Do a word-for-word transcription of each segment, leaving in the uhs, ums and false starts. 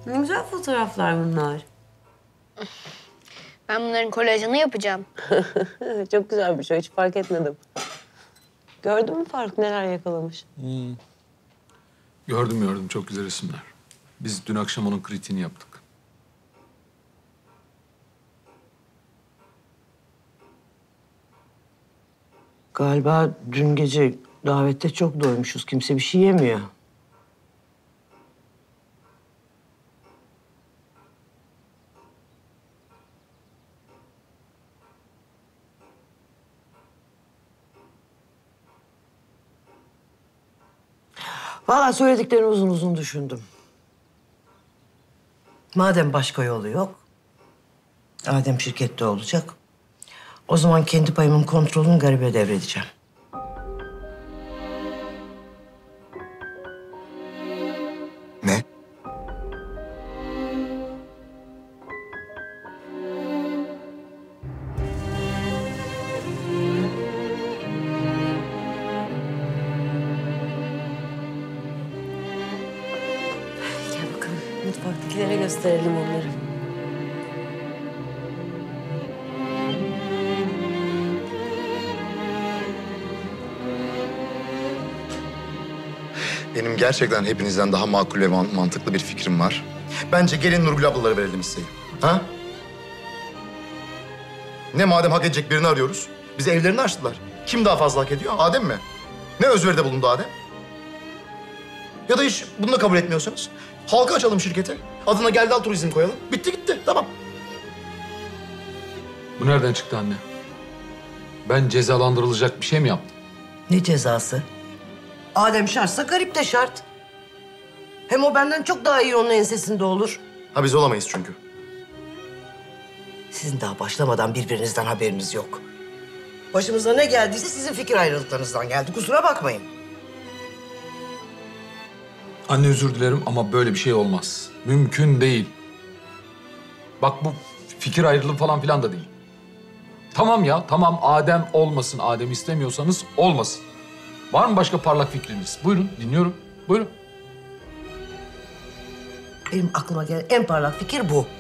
Ne güzel fotoğraflar bunlar. Ben bunların kolajını yapacağım. Çok güzel bir şey, hiç fark etmedim. Gördün mü Faruk neler yakalamış? Hmm. Gördüm gördüm, çok güzel resimler. Biz dün akşam onun kritiğini yaptık. Galiba dün gece davette çok doymuşuz. Kimse bir şey yemiyor. Vallahi söylediklerini uzun uzun düşündüm. Madem başka yolu yok, Adem şirkette olacak. O zaman kendi payımın kontrolünü garibe devredeceğim. Ne? Gel bakalım, mutfaktakilere gösterelim onları. Benim gerçekten hepinizden daha makul ve man- mantıklı bir fikrim var. Bence gelin Nurgül ablalara verelim hisseyi. Ha? Ne madem hak edecek birini arıyoruz? Bize evlerini açtılar. Kim daha fazla hak ediyor? Adem mi? Ne özveride bulundu Adem? Ya da hiç bunu da kabul etmiyorsanız halka açalım şirketi. Adına Geldal Turizm koyalım. Bitti gitti. Tamam. Bu nereden çıktı anne? Ben cezalandırılacak bir şey mi yaptım? Ne cezası? Adem şartsa garip de şart. Hem o benden çok daha iyi onun ensesinde olur. Ha biz olamayız çünkü. Sizin daha başlamadan birbirinizden haberiniz yok. Başımıza ne geldiyse sizin fikir ayrılıklarınızdan geldi. Kusura bakmayın. Anne özür dilerim ama böyle bir şey olmaz. Mümkün değil. Bak bu fikir ayrılığı falan filan da değil. Tamam ya, tamam Adem olmasın. Adem istemiyorsanız olmasın. Var mı başka parlak fikriniz? Buyurun, dinliyorum. Buyurun. Benim aklıma gelen en parlak fikir bu.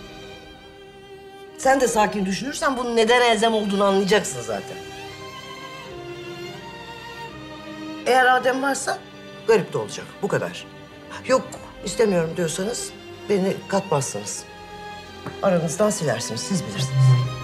Sen de sakin düşünürsen bunun neden elzem olduğunu anlayacaksın zaten. Eğer Adem varsa garip de olacak. Bu kadar. Yok istemiyorum diyorsanız beni katmazsınız. Aranızdan silersiniz. Siz bilirsiniz.